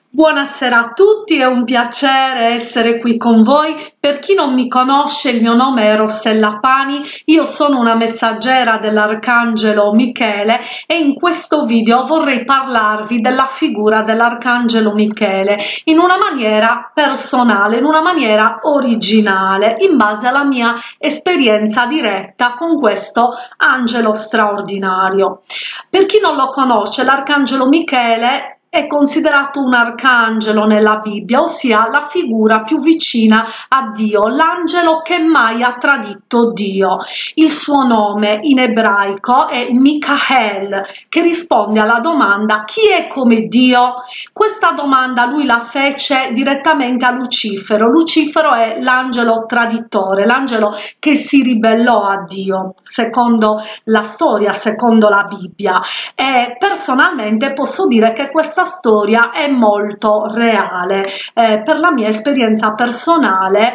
Buonasera a tutti, è un piacere essere qui con voi. Per chi non mi conosce, il mio nome è Rossella Pani, io sono una messaggera dell'Arcangelo Michele e in questo video vorrei parlarvi della figura dell'Arcangelo Michele in una maniera personale, in una maniera originale, in base alla mia esperienza diretta con questo angelo straordinario. Per chi non lo conosce, l'Arcangelo Michele è considerato un arcangelo nella Bibbia, ossia la figura più vicina a Dio, l'angelo che mai ha tradito Dio. Il suo nome in ebraico è Michael, che risponde alla domanda chi è come Dio? Questa domanda lui la fece direttamente a Lucifero. Lucifero è l'angelo traditore, l'angelo che si ribellò a Dio, secondo la storia, secondo la Bibbia. E personalmente posso dire che questa storia è molto reale. Per la mia esperienza personale,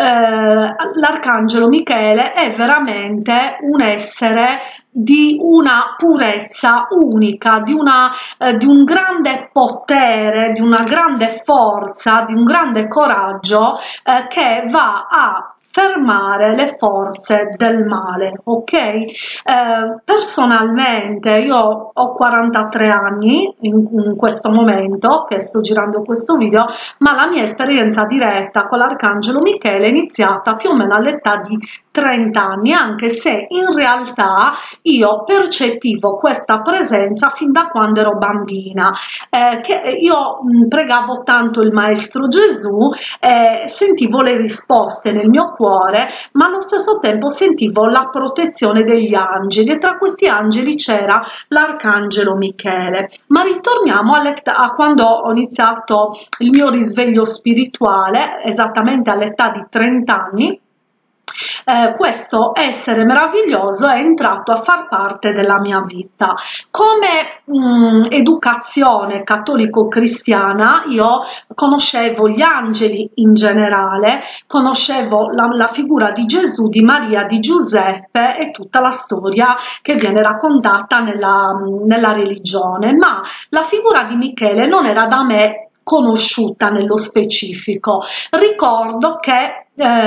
l'Arcangelo Michele è veramente un essere di una purezza unica, di un grande potere, di una grande forza, di un grande coraggio che va a fermare le forze del male, ok? Personalmente io ho 43 anni in questo momento che sto girando questo video, ma la mia esperienza diretta con l'Arcangelo Michele è iniziata più o meno all'età di 30 anni, anche se in realtà io percepivo questa presenza fin da quando ero bambina, che io pregavo tanto il Maestro Gesù, sentivo le risposte nel mio cuore, ma allo stesso tempo sentivo la protezione degli angeli e tra questi angeli c'era l'Arcangelo Michele. Ma ritorniamo a quando ho iniziato il mio risveglio spirituale, esattamente all'età di 30 anni. Questo essere meraviglioso è entrato a far parte della mia vita. Come educazione cattolico-cristiana io conoscevo gli angeli in generale, conoscevo la figura di Gesù, di Maria, di Giuseppe e tutta la storia che viene raccontata nella religione, ma la figura di Michele non era da me conosciuta nello specifico. Ricordo che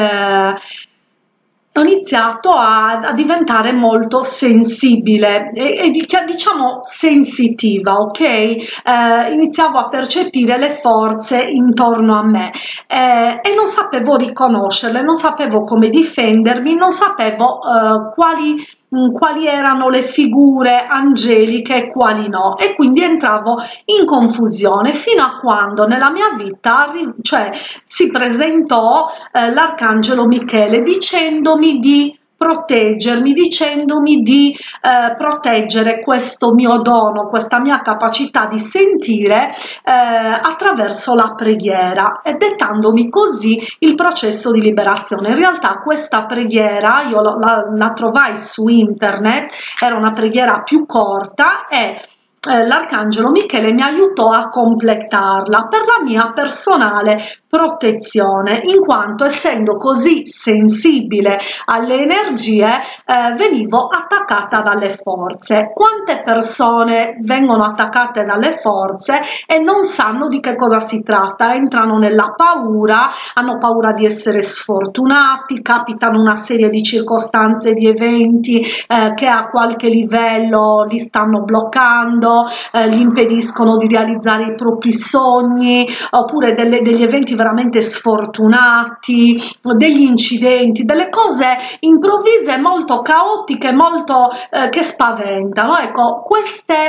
ho iniziato a diventare molto sensibile e diciamo sensitiva, ok? Iniziavo a percepire le forze intorno a me e non sapevo riconoscerle, non sapevo come difendermi, non sapevo quali erano le figure angeliche e quali no, e quindi entravo in confusione fino a quando nella mia vita si presentò l'Arcangelo Michele dicendomi di proteggermi, dicendomi di proteggere questo mio dono, questa mia capacità di sentire attraverso la preghiera e dettandomi così il processo di liberazione. In realtà questa preghiera io la trovai su internet, era una preghiera più corta e l'Arcangelo Michele mi aiutò a completarla per la mia personale protezione, in quanto essendo così sensibile alle energie venivo attaccata dalle forze. Quante persone vengono attaccate dalle forze e non sanno di che cosa si tratta, entrano nella paura, hanno paura di essere sfortunati, capitano una serie di circostanze, di eventi che a qualche livello li stanno bloccando, gli impediscono di realizzare i propri sogni, oppure degli eventi veramente sfortunati, degli incidenti, delle cose improvvise molto caotiche, molto che spaventano. Ecco, queste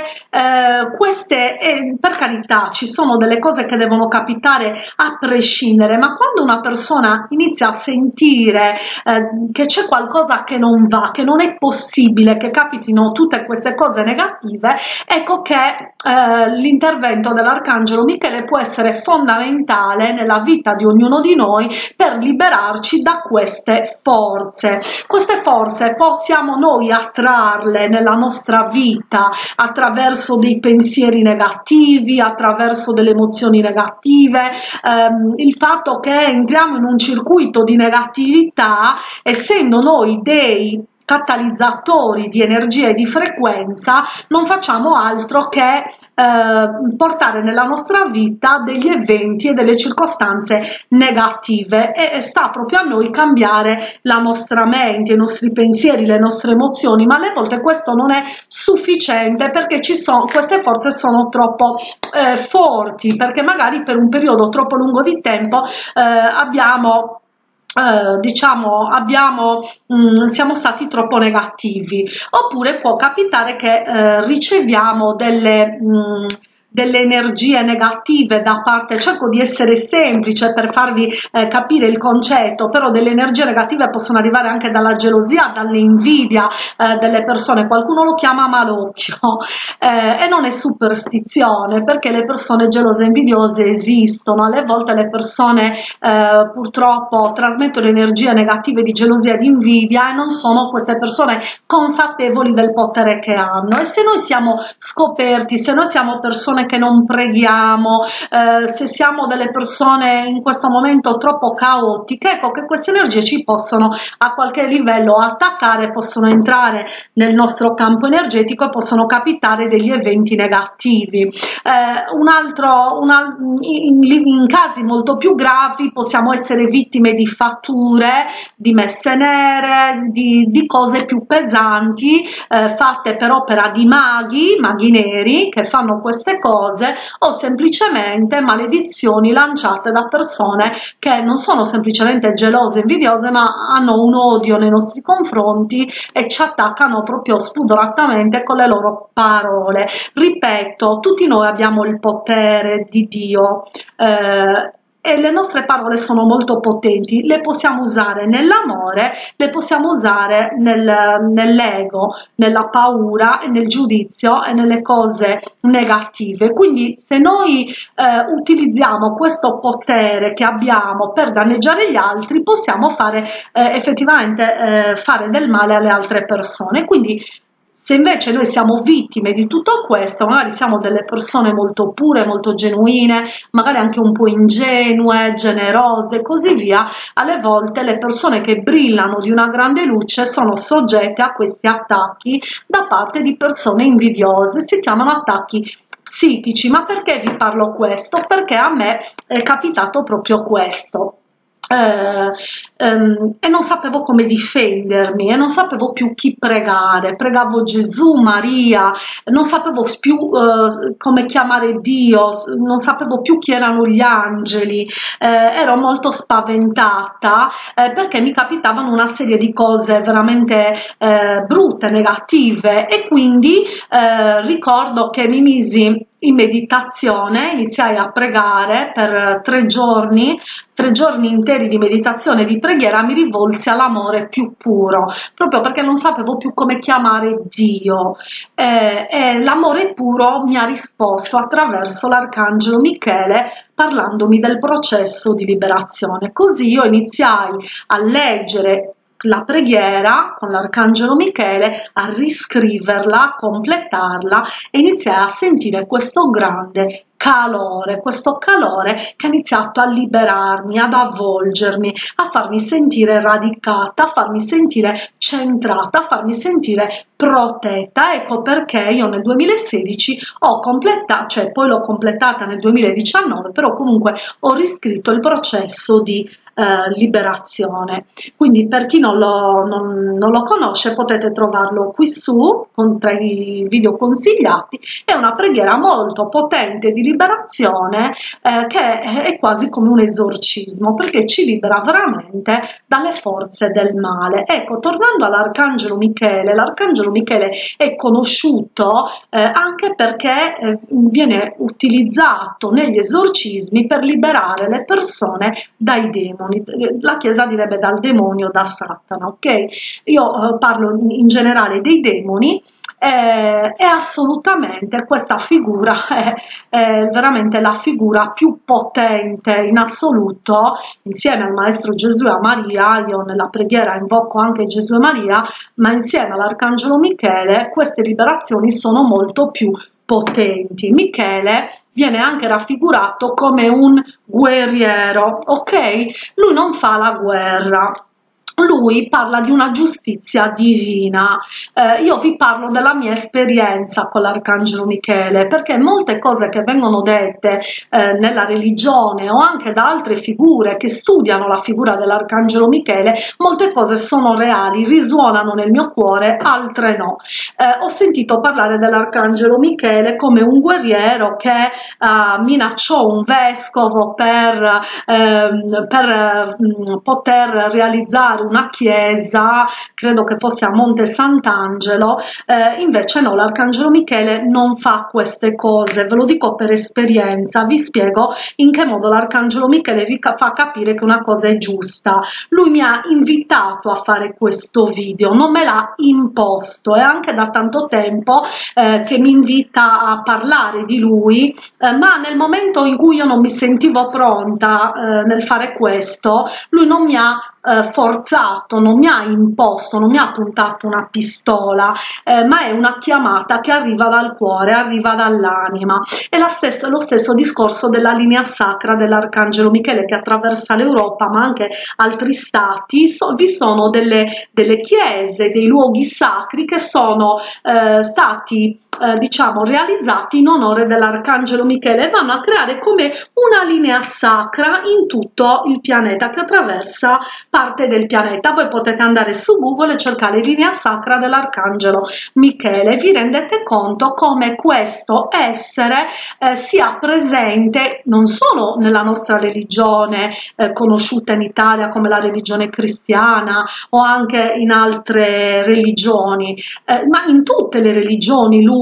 per carità ci sono delle cose che devono capitare a prescindere, ma quando una persona inizia a sentire che c'è qualcosa che non va, che non è possibile che capitino tutte queste cose negative, ecco che l'intervento dell'Arcangelo Michele può essere fondamentale nella vita di ognuno di noi per liberarci da queste forze. Queste forze possiamo noi attrarle nella nostra vita attraverso dei pensieri negativi, attraverso delle emozioni negative, il fatto che entriamo in un circuito di negatività, essendo noi dei catalizzatori di energia e di frequenza, non facciamo altro che portare nella nostra vita degli eventi e delle circostanze negative, e sta proprio a noi cambiare la nostra mente, i nostri pensieri, le nostre emozioni, ma alle volte questo non è sufficiente, perché queste forze sono troppo forti, perché magari per un periodo troppo lungo di tempo siamo stati troppo negativi, oppure può capitare che riceviamo delle energie negative da parte, cerco di essere semplice per farvi capire il concetto, però delle energie negative possono arrivare anche dalla gelosia, dall'invidia delle persone, qualcuno lo chiama malocchio, e non è superstizione, perché le persone gelose e invidiose esistono. Alle volte le persone purtroppo trasmettono energie negative di gelosia e di invidia, e non sono queste persone consapevoli del potere che hanno. E se noi siamo scoperti, se noi siamo persone che non preghiamo, se siamo delle persone in questo momento troppo caotiche, ecco che queste energie ci possono a qualche livello attaccare, possono entrare nel nostro campo energetico e possono capitare degli eventi negativi. In casi molto più gravi possiamo essere vittime di fatture, di messe nere, di cose più pesanti, fatte per opera di maghi neri che fanno queste cose, o semplicemente maledizioni lanciate da persone che non sono semplicemente gelose e invidiose, ma hanno un odio nei nostri confronti e ci attaccano proprio spudoratamente con le loro parole. Ripeto, tutti noi abbiamo il potere di Dio, e le nostre parole sono molto potenti, le possiamo usare nell'amore, le possiamo usare nell'ego, nella paura e nel giudizio e nelle cose negative. Quindi se noi utilizziamo questo potere che abbiamo per danneggiare gli altri, possiamo effettivamente fare del male alle altre persone. Quindi se invece noi siamo vittime di tutto questo, magari siamo delle persone molto pure, molto genuine, magari anche un po' ingenue, generose e così via, alle volte le persone che brillano di una grande luce sono soggette a questi attacchi da parte di persone invidiose. Si chiamano attacchi psichici. Ma perché vi parlo questo? Perché a me è capitato proprio questo. E non sapevo come difendermi, e non sapevo più chi pregare. Pregavo Gesù, Maria, non sapevo più come chiamare Dio, non sapevo più chi erano gli angeli, ero molto spaventata perché mi capitavano una serie di cose veramente brutte, negative, e quindi ricordo che mi misi in meditazione, iniziai a pregare per 3 giorni interi di meditazione e di preghiera. Mi rivolsi all'amore più puro, proprio perché non sapevo più come chiamare Dio, e l'amore puro mi ha risposto attraverso l'arcangelo Michele, parlandomi del processo di liberazione. Così io iniziai a leggere la preghiera con l'arcangelo Michele, a riscriverla, a completarla, e iniziai a sentire questo grande calore, questo calore che ha iniziato a liberarmi, ad avvolgermi, a farmi sentire radicata, a farmi sentire centrata, a farmi sentire protetta. Ecco perché io nel 2016 ho completato, cioè poi l'ho completata nel 2019, però comunque ho riscritto il processo di liberazione. Quindi per chi non lo conosce, potete trovarlo qui su tra i video consigliati. È una preghiera molto potente di liberazione, che è quasi come un esorcismo, perché ci libera veramente dalle forze del male. Ecco, tornando all'arcangelo Michele, l'arcangelo Michele è conosciuto anche perché viene utilizzato negli esorcismi per liberare le persone dai demoni. La Chiesa direbbe dal demonio, da Satana, ok? Io parlo in generale dei demoni, e assolutamente questa figura è veramente la figura più potente in assoluto, insieme al Maestro Gesù e a Maria. Io nella preghiera invoco anche Gesù e Maria, ma insieme all'arcangelo Michele queste liberazioni sono molto più potenti. Michele viene anche raffigurato come un guerriero, ok? Lui non fa la guerra, lui parla di una giustizia divina. Io vi parlo della mia esperienza con l'Arcangelo Michele, perché molte cose che vengono dette nella religione o anche da altre figure che studiano la figura dell'Arcangelo Michele, molte cose sono reali, risuonano nel mio cuore, altre no. Ho sentito parlare dell'Arcangelo Michele come un guerriero che minacciò un vescovo per poter realizzare una chiesa, credo che fosse a Monte Sant'Angelo. Invece no, l'Arcangelo Michele non fa queste cose, ve lo dico per esperienza, vi spiego in che modo l'Arcangelo Michele vi fa capire che una cosa è giusta. Lui mi ha invitato a fare questo video, non me l'ha imposto, è anche da tanto tempo che mi invita a parlare di lui, ma nel momento in cui io non mi sentivo pronta nel fare questo, lui non mi ha forzato, non mi ha imposto, non mi ha puntato una pistola, ma è una chiamata che arriva dal cuore, arriva dall'anima. È lo stesso discorso della linea sacra dell'Arcangelo Michele che attraversa l'Europa, ma anche altri stati. Vi sono delle chiese, dei luoghi sacri che sono stati diciamo realizzati in onore dell'Arcangelo Michele e vanno a creare come una linea sacra in tutto il pianeta, che attraversa parte del pianeta. Voi potete andare su Google e cercare linea sacra dell'Arcangelo Michele, vi rendete conto come questo essere sia presente non solo nella nostra religione conosciuta in Italia come la religione cristiana o anche in altre religioni, ma in tutte le religioni lui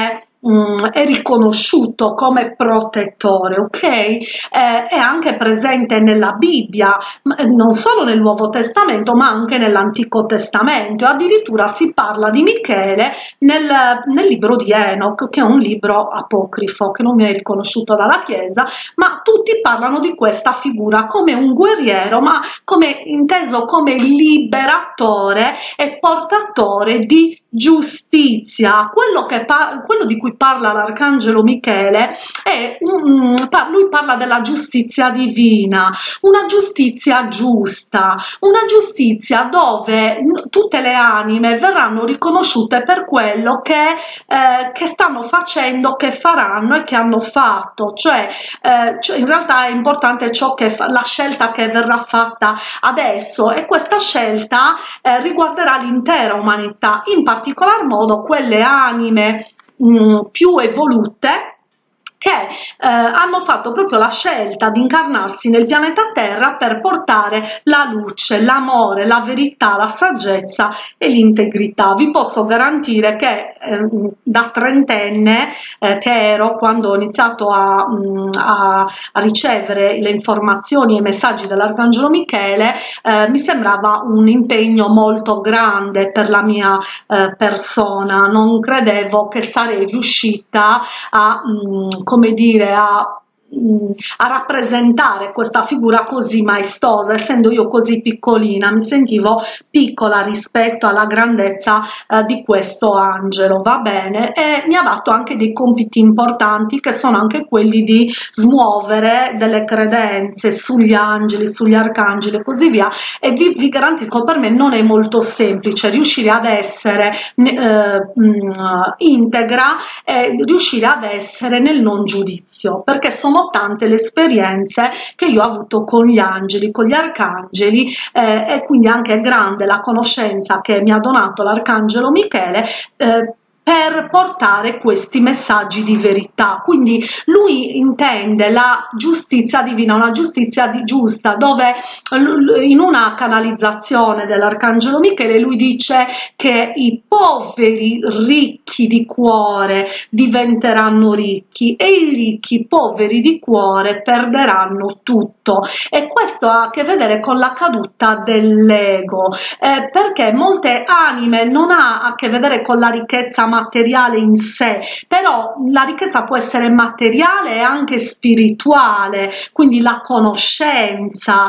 è riconosciuto come protettore, ok? È anche presente nella Bibbia, non solo nel Nuovo Testamento ma anche nell'Antico Testamento. Addirittura si parla di Michele nel libro di Enoch, che è un libro apocrifo che non viene riconosciuto dalla Chiesa, ma tutti parlano di questa figura come un guerriero, ma come inteso come liberatore e portatore di giustizia. Quello di cui parla l'Arcangelo Michele è lui parla della giustizia divina, una giustizia giusta, una giustizia dove tutte le anime verranno riconosciute per quello che stanno facendo, che faranno e che hanno fatto. Cioè in realtà è importante la scelta che verrà fatta adesso, e questa scelta riguarderà l'intera umanità, in particolar modo quelle anime più evolute che hanno fatto proprio la scelta di incarnarsi nel pianeta Terra per portare la luce, l'amore, la verità, la saggezza e l'integrità. Vi posso garantire che da trentenne che ero, quando ho iniziato a ricevere le informazioni e i messaggi dell'Arcangelo Michele, mi sembrava un impegno molto grande per la mia persona. Non credevo che sarei riuscita a come dire, a rappresentare questa figura così maestosa. Essendo io così piccolina, mi sentivo piccola rispetto alla grandezza di questo angelo, va bene, e mi ha dato anche dei compiti importanti, che sono anche quelli di smuovere delle credenze sugli angeli, sugli arcangeli e così via. E vi garantisco, per me non è molto semplice riuscire ad essere integra e riuscire ad essere nel non giudizio, perché sono tante le esperienze che io ho avuto con gli angeli, con gli arcangeli, e quindi anche grande la conoscenza che mi ha donato l'Arcangelo Michele per portare questi messaggi di verità. Quindi lui intende la giustizia divina, una giustizia giusta, dove in una canalizzazione dell'Arcangelo Michele lui dice che i poveri ricchi di cuore diventeranno ricchi e i ricchi poveri di cuore perderanno tutto. E questo ha a che vedere con la caduta dell'ego, perché molte anime non ha a che vedere con la ricchezza materiale in sé, però la ricchezza può essere materiale e anche spirituale, quindi la conoscenza,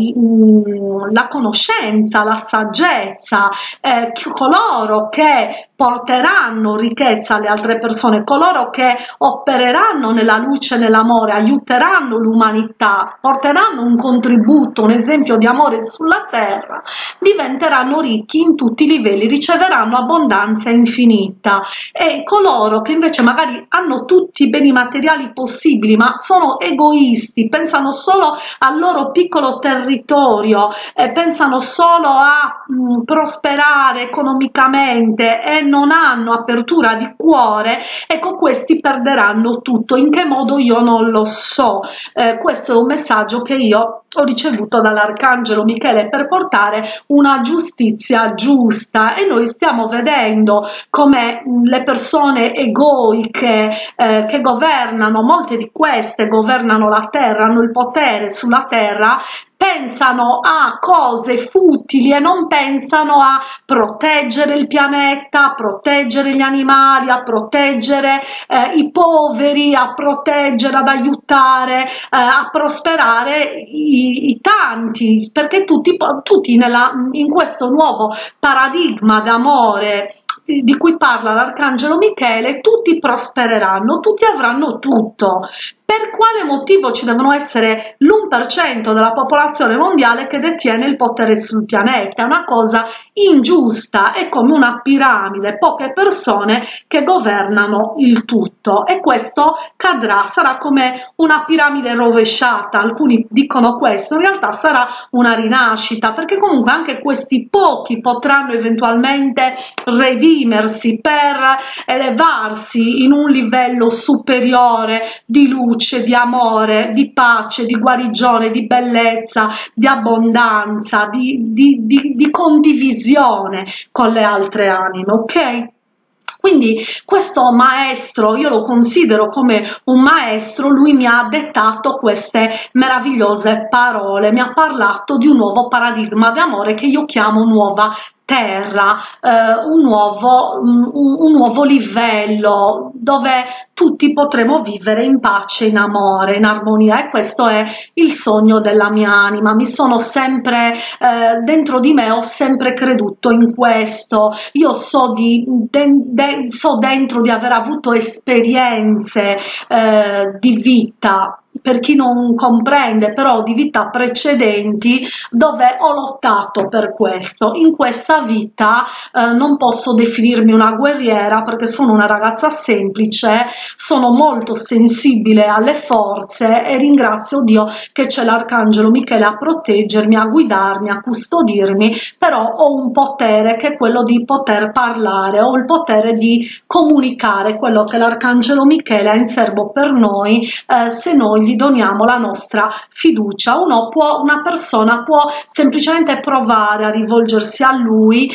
la saggezza, coloro che porteranno ricchezza alle altre persone, coloro che opereranno nella luce e nell'amore, aiuteranno l'umanità, porteranno un contributo, un esempio di amore sulla terra, diventeranno ricchi in tutti i livelli, riceveranno abbondanza infinita. E coloro che invece magari hanno tutti i beni materiali possibili ma sono egoisti, pensano solo al loro piccolo territorio, pensano solo a prosperare economicamente e non hanno apertura di cuore, ecco, questi perderanno tutto. In che modo io non lo so. Questo è un messaggio che io ho ricevuto dall'Arcangelo Michele per portare una giustizia giusta, e noi stiamo vedendo come le persone egoiche che governano, molte di queste governano la terra, hanno il potere sulla terra, pensano a cose futili e non pensano a proteggere il pianeta, a proteggere gli animali, a proteggere i poveri, a proteggere, ad aiutare, a prosperare i tanti, perché tutti in questo nuovo paradigma d'amore di cui parla l'Arcangelo Michele, tutti prospereranno, tutti avranno tutto. Per quale motivo ci devono essere l'1% della popolazione mondiale che detiene il potere sul pianeta? È una cosa ingiusta, è come una piramide, poche persone che governano il tutto, e questo cadrà, sarà come una piramide rovesciata. Alcuni dicono questo, in realtà sarà una rinascita, perché comunque anche questi pochi potranno eventualmente redimersi per elevarsi in un livello superiore di luce, di amore, di pace, di guarigione, di bellezza, di abbondanza, di condivisione con le altre anime, ok? Quindi questo maestro, io lo considero come un maestro, lui mi ha dettato queste meravigliose parole, mi ha parlato di un nuovo paradigma di amore che io chiamo nuova terra, un nuovo livello dove tutti potremo vivere in pace, in amore, in armonia, e questo è il sogno della mia anima. Mi sono sempre dentro di me, ho sempre creduto in questo. Io so dentro di aver avuto esperienze di vita, per chi non comprende, però di vita precedenti, dove ho lottato per questo. In questa vita non posso definirmi una guerriera, perché sono una ragazza semplice, sono molto sensibile alle forze e ringrazio Dio che c'è l'Arcangelo Michele a proteggermi, a guidarmi, a custodirmi, però ho un potere che è quello di poter parlare, ho il potere di comunicare quello che l'Arcangelo Michele ha in serbo per noi, se noi gli doniamo la nostra fiducia. Una persona può semplicemente provare a rivolgersi a lui,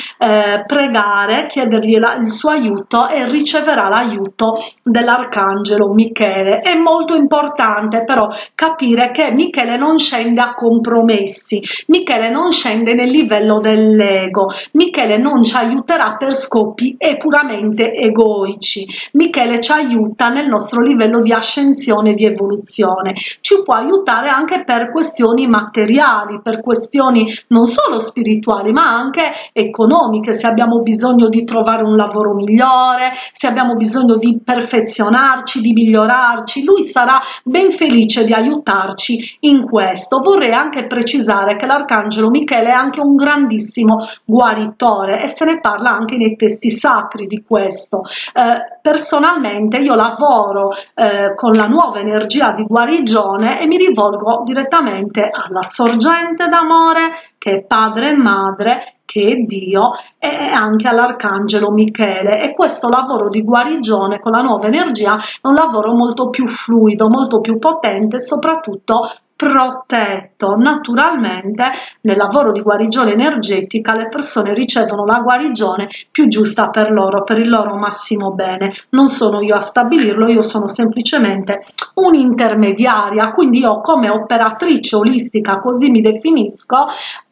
pregare, chiedergli il suo aiuto, e riceverà l'aiuto dell'Arcangelo Michele. È molto importante però capire che Michele non scende a compromessi, Michele non scende nel livello dell'ego, Michele non ci aiuterà per scopi puramente egoici. Michele ci aiuta nel nostro livello di ascensione e di evoluzione, ci può aiutare anche per questioni materiali, per questioni non solo spirituali ma anche economiche, se abbiamo bisogno di trovare un lavoro migliore, se abbiamo bisogno di perfezionarci, di migliorarci, lui sarà ben felice di aiutarci in questo. Vorrei anche precisare che l'Arcangelo Michele è anche un grandissimo guaritore, e se ne parla anche nei testi sacri di questo. Personalmente io lavoro con la nuova energia di guarigione e mi rivolgo direttamente alla sorgente d'amore che è padre e madre, che è Dio, e anche all'Arcangelo Michele, e questo lavoro di guarigione con la nuova energia è un lavoro molto più fluido, molto più potente e soprattutto protetto. Naturalmente nel lavoro di guarigione energetica le persone ricevono la guarigione più giusta per loro, per il loro massimo bene. Non sono io a stabilirlo, io sono semplicemente un'intermediaria, quindi io come operatrice olistica, così mi definisco,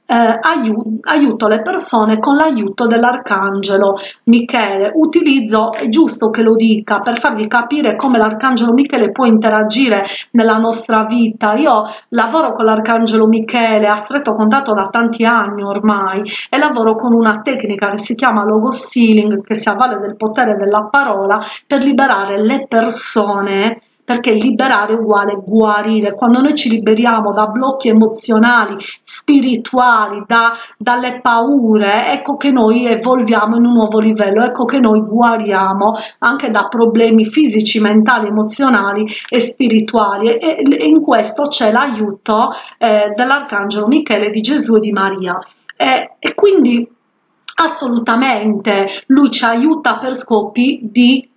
aiuto le persone con l'aiuto dell'Arcangelo Michele. Utilizzo, è giusto che lo dica, per farvi capire come l'Arcangelo Michele può interagire nella nostra vita. Io lavoro con l'Arcangelo Michele a stretto contatto da tanti anni ormai e lavoro con una tecnica che si chiama logo stealing, che si avvale del potere della parola per liberare le persone, perché liberare è uguale guarire. Quando noi ci liberiamo da blocchi emozionali, spirituali, dalle paure, ecco che noi evolviamo in un nuovo livello, ecco che noi guariamo anche da problemi fisici, mentali, emozionali e spirituali, e in questo c'è l'aiuto dell'Arcangelo Michele, di Gesù e di Maria. E quindi assolutamente lui ci aiuta per scopi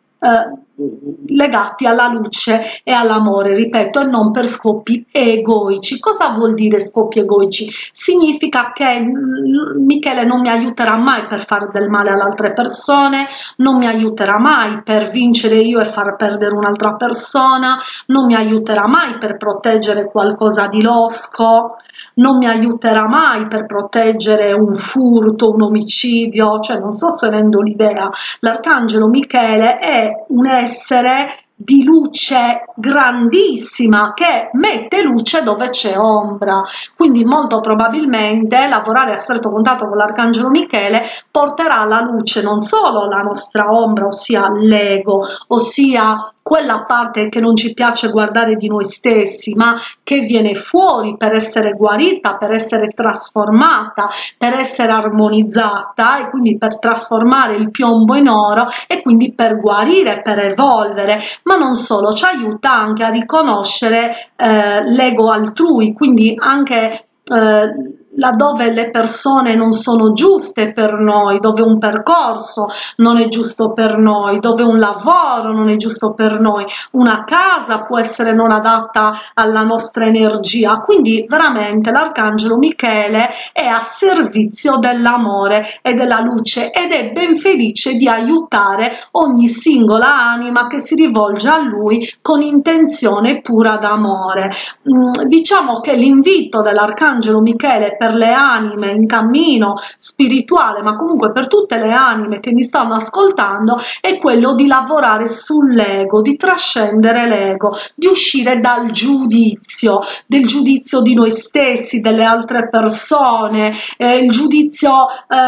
legati alla luce e all'amore, ripeto, e non per scopi egoici. Cosa vuol dire scopi egoici? Significa che Michele non mi aiuterà mai per fare del male alle altre persone, non mi aiuterà mai per vincere io e far perdere un'altra persona, non mi aiuterà mai per proteggere qualcosa di losco, non mi aiuterà mai per proteggere un furto, un omicidio. Cioè, non so se rendo l'idea. L'Arcangelo Michele è un essere di luce grandissima che mette luce dove c'è ombra, quindi molto probabilmente lavorare a stretto contatto con l'Arcangelo Michele porterà alla luce non solo la nostra ombra, ossia l'ego, ossia quella parte che non ci piace guardare di noi stessi, ma che viene fuori per essere guarita, per essere trasformata, per essere armonizzata, e quindi per trasformare il piombo in oro, e quindi per guarire, per evolvere. Ma non solo, ci aiuta anche a riconoscere l'ego altrui, quindi anche laddove le persone non sono giuste per noi, dove un percorso non è giusto per noi, dove un lavoro non è giusto per noi, una casa può essere non adatta alla nostra energia. Quindi veramente l'Arcangelo Michele è a servizio dell'amore e della luce, ed è ben felice di aiutare ogni singola anima che si rivolge a lui con intenzione pura d'amore. Diciamo che l'invito dell'Arcangelo Michele per le anime in cammino spirituale, ma comunque per tutte le anime che mi stanno ascoltando, è quello di lavorare sull'ego, di trascendere l'ego, di uscire dal giudizio, del giudizio di noi stessi, delle altre persone, il giudizio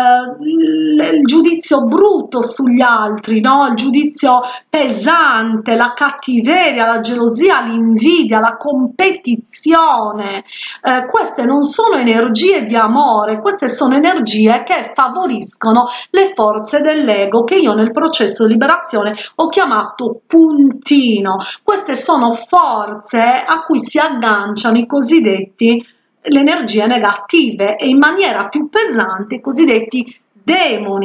brutto sugli altri, no? Il giudizio pesante, la cattiveria, la gelosia, l'invidia, la competizione. Queste non sono energie di amore, queste sono energie che favoriscono le forze dell'ego, che io nel processo di liberazione ho chiamato puntino. Queste sono forze a cui si agganciano i cosiddetti le energie negative, e in maniera più pesante i cosiddetti demoni,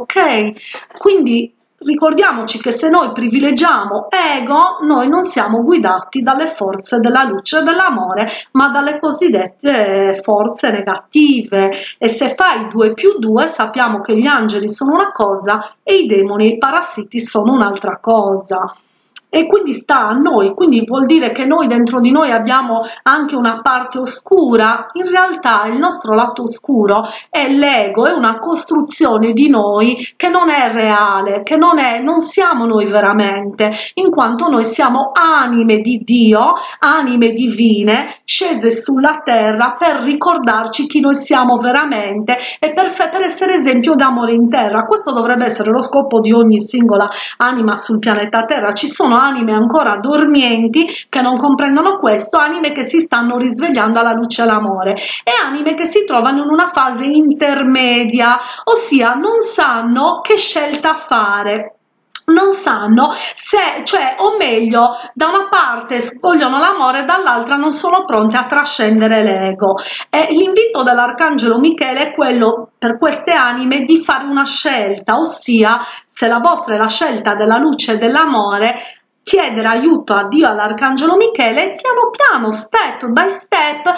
ok? Quindi ricordiamoci che se noi privilegiamo ego, noi non siamo guidati dalle forze della luce e dell'amore, ma dalle cosiddette forze negative. E se fai 2 più 2, sappiamo che gli angeli sono una cosa e i demoni e i parassiti sono un'altra cosa. E quindi sta a noi, quindi vuol dire che noi dentro di noi abbiamo anche una parte oscura. In realtà il nostro lato oscuro è l'ego, è una costruzione di noi che non è reale, che non siamo noi veramente, in quanto noi siamo anime di Dio, anime divine, scese sulla terra per ricordarci chi noi siamo veramente e per essere esempio d'amore in terra. Questo dovrebbe essere lo scopo di ogni singola anima sul pianeta Terra. Ci sono anime ancora dormienti che non comprendono questo, anime che si stanno risvegliando alla luce e all'amore, e anime che si trovano in una fase intermedia, ossia non sanno che scelta fare. Non sanno se, cioè, o meglio, da una parte vogliono l'amore, dall'altra non sono pronte a trascendere l'ego. E l'invito dell'Arcangelo Michele è quello per queste anime di fare una scelta, ossia, se la vostra è la scelta della luce e dell'amore, chiedere aiuto a Dio, all'Arcangelo Michele, e piano piano, step by step,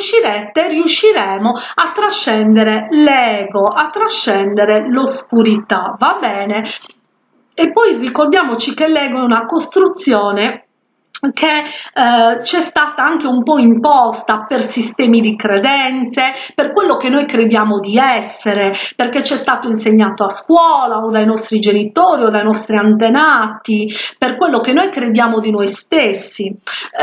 riusciremo a trascendere l'ego, a trascendere l'oscurità, va bene? E poi ricordiamoci che l'ego è una costruzione che c'è stata anche un po' imposta per sistemi di credenze, per quello che noi crediamo di essere, perché ci è stato insegnato a scuola o dai nostri genitori o dai nostri antenati, per quello che noi crediamo di noi stessi.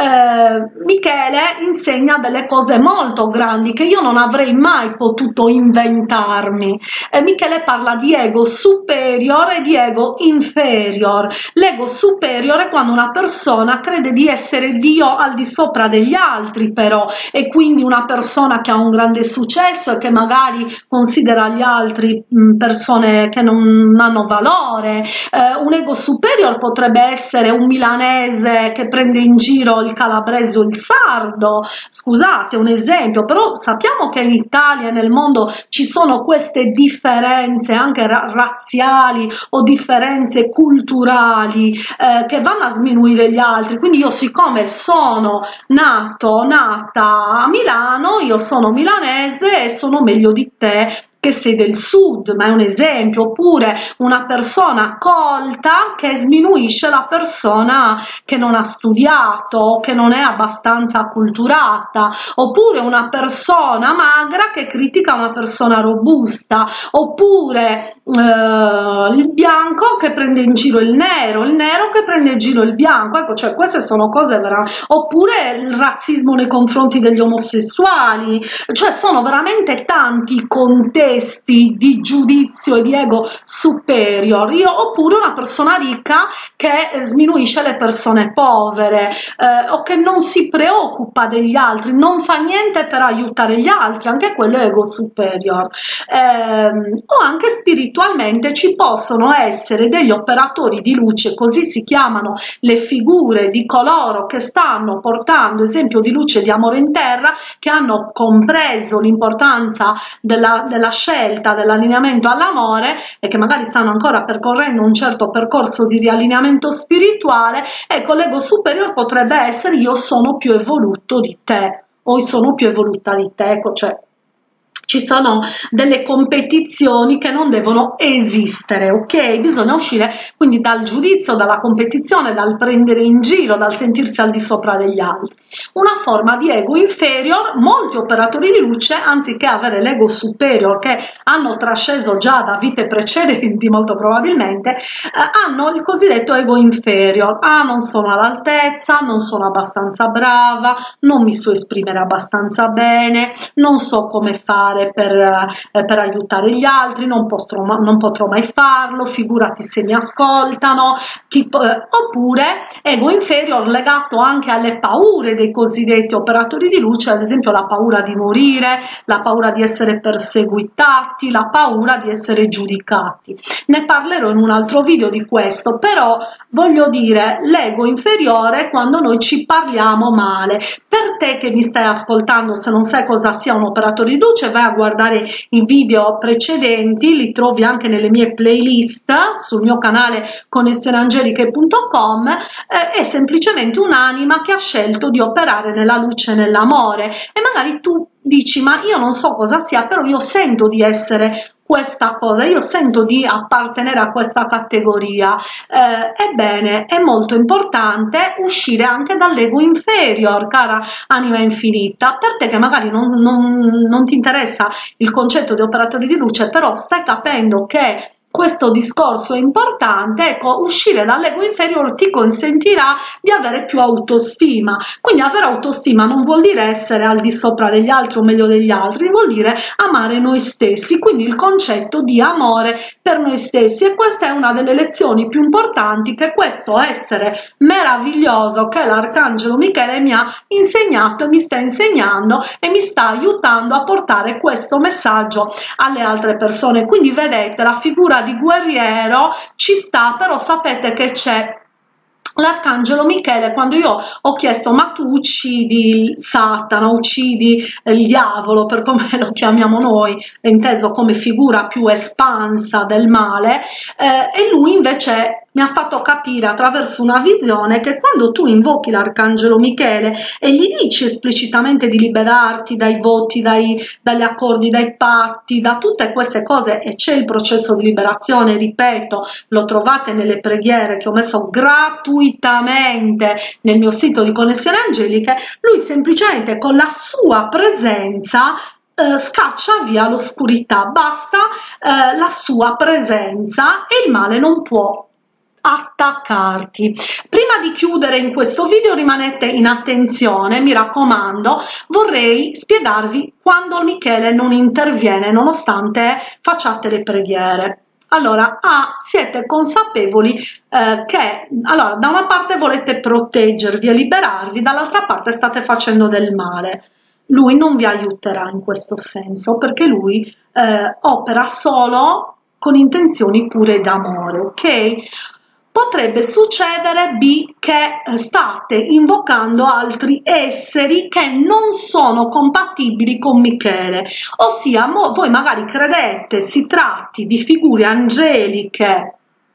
Michele insegna delle cose molto grandi che io non avrei mai potuto inventarmi. Michele parla di ego superior e di ego inferior. L'ego superiore è quando una persona crede di essere Dio al di sopra degli altri, però, e quindi una persona che ha un grande successo e che magari considera gli altri persone che non hanno valore. Un ego superior potrebbe essere un milanese che prende in giro il calabrese o il sardo, scusate, un esempio, però sappiamo che in Italia e nel mondo ci sono queste differenze anche razziali o differenze culturali che vanno a sminuire gli altri. Quindi io, siccome sono nata a Milano, io sono milanese e sono meglio di te che sei del sud, ma è un esempio. Oppure una persona colta che sminuisce la persona che non ha studiato, che non è abbastanza acculturata, oppure una persona magra che critica una persona robusta, oppure il bianco che prende in giro il nero che prende in giro il bianco. Ecco, cioè queste sono cose veramente. Oppure il razzismo nei confronti degli omosessuali, cioè sono veramente tanti i contesti di giudizio e di ego superior. Oppure una persona ricca che sminuisce le persone povere, o che non si preoccupa degli altri, non fa niente per aiutare gli altri, anche quello è ego superior. O anche spiritualmente ci possono essere degli operatori di luce, così si chiamano le figure di coloro che stanno portando esempio di luce di amore in terra, che hanno compreso l'importanza della scelta, dell'allineamento all'amore, e che magari stanno ancora percorrendo un certo percorso di riallineamento spirituale. Ecco, l'ego superiore potrebbe essere: io sono più evoluto di te, o io sono più evoluta di te. Ecco, cioè ci sono delle competizioni che non devono esistere, ok? Bisogna uscire quindi dal giudizio, dalla competizione, dal prendere in giro, dal sentirsi al di sopra degli altri. Una forma di ego inferior, molti operatori di luce, anziché avere l'ego superior che hanno trasceso già da vite precedenti molto probabilmente, hanno il cosiddetto ego inferior. Non sono all'altezza, non sono abbastanza brava, non mi so esprimere abbastanza bene, non so come fare per aiutare gli altri, non potrò mai farlo, figurati se mi ascoltano. Oppure ego inferior legato anche alle paure dei cosiddetti operatori di luce, ad esempio la paura di morire, la paura di essere perseguitati, la paura di essere giudicati. Ne parlerò in un altro video di questo, però voglio dire, l'ego inferiore quando noi ci parliamo male. Per te che mi stai ascoltando, se non sai cosa sia un operatore di luce, vai a guardare i video precedenti, li trovi anche nelle mie playlist sul mio canale connessioneangeliche.com. È semplicemente un'anima che ha scelto di operare nella luce e nell'amore, e magari tu dici: ma io non so cosa sia, però io sento di essere questa cosa, io sento di appartenere a questa categoria. Ebbene, è molto importante uscire anche dall'ego inferior, cara anima infinita. Per te che magari non ti interessa il concetto di operatori di luce, però stai capendo che questo discorso è importante, ecco, uscire dall'ego inferiore ti consentirà di avere più autostima. Quindi avere autostima non vuol dire essere al di sopra degli altri o meglio degli altri, vuol dire amare noi stessi, quindi il concetto di amore per noi stessi. E questa è una delle lezioni più importanti che questo essere meraviglioso che l'arcangelo Michele mi ha insegnato e mi sta insegnando e mi sta aiutando a portare questo messaggio alle altre persone. Quindi vedete, la figura di guerriero ci sta, però sapete che c'è l'arcangelo Michele. Quando io ho chiesto: ma tu uccidi Satana, uccidi il diavolo, per come lo chiamiamo noi, inteso come figura più espansa del male, e lui invece mi ha fatto capire attraverso una visione che quando tu invochi l'Arcangelo Michele e gli dici esplicitamente di liberarti dai voti, dagli accordi, dai patti, da tutte queste cose, e c'è il processo di liberazione, ripeto, lo trovate nelle preghiere che ho messo gratuitamente nel mio sito di connessioni angeliche, lui semplicemente con la sua presenza scaccia via l'oscurità, basta la sua presenza e il male non può attaccarti. Prima di chiudere in questo video rimanete in attenzione, mi raccomando, vorrei spiegarvi quando Michele non interviene nonostante facciate le preghiere. Allora, siete consapevoli che allora, da una parte volete proteggervi e liberarvi, dall'altra parte state facendo del male. Lui non vi aiuterà in questo senso perché lui opera solo con intenzioni pure d'amore, ok? Potrebbe succedere che state invocando altri esseri che non sono compatibili con Michele, ossia voi magari credete si tratti di figure angeliche,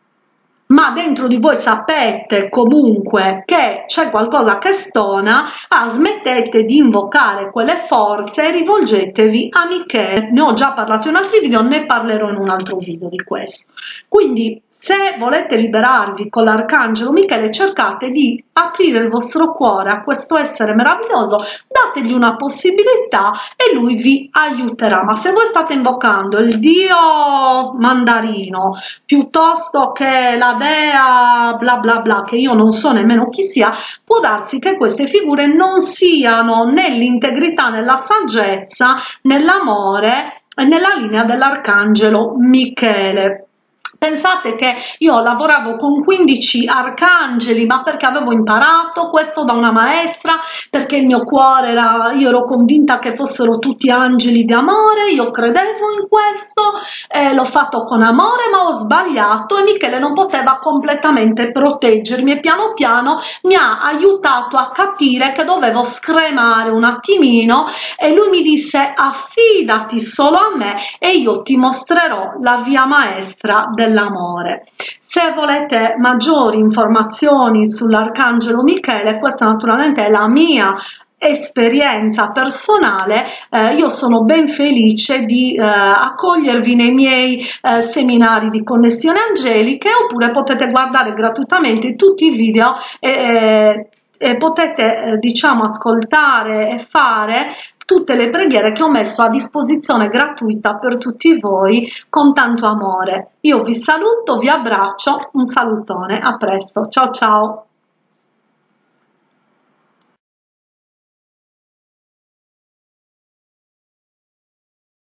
ma dentro di voi sapete comunque che c'è qualcosa che stona, smettete di invocare quelle forze e rivolgetevi a Michele. Ne ho già parlato in altri video, ne parlerò in un altro video di questo. Quindi se volete liberarvi con l'Arcangelo Michele, cercate di aprire il vostro cuore a questo essere meraviglioso, dategli una possibilità e lui vi aiuterà. Ma se voi state invocando il dio mandarino piuttosto che la dea bla bla bla, che io non so nemmeno chi sia, può darsi che queste figure non siano nell'integrità, nella saggezza, nell'amore e nella linea dell'Arcangelo Michele. Pensate che io lavoravo con 15 arcangeli, ma perché avevo imparato questo da una maestra, perché il mio cuore io ero convinta che fossero tutti angeli di amore, io credevo in questo, l'ho fatto con amore, ma ho sbagliato e Michele non poteva completamente proteggermi e piano piano mi ha aiutato a capire che dovevo scremare un attimino e lui mi disse: affidati solo a me e io ti mostrerò la via maestra dell'amore. Se volete maggiori informazioni sull'Arcangelo Michele, questa naturalmente è la mia esperienza personale, io sono ben felice di accogliervi nei miei seminari di connessioni angeliche, oppure potete guardare gratuitamente tutti i video e potete diciamo ascoltare e fare tutte le preghiere che ho messo a disposizione gratuita per tutti voi con tanto amore. Io vi saluto, vi abbraccio, un salutone, a presto, ciao ciao!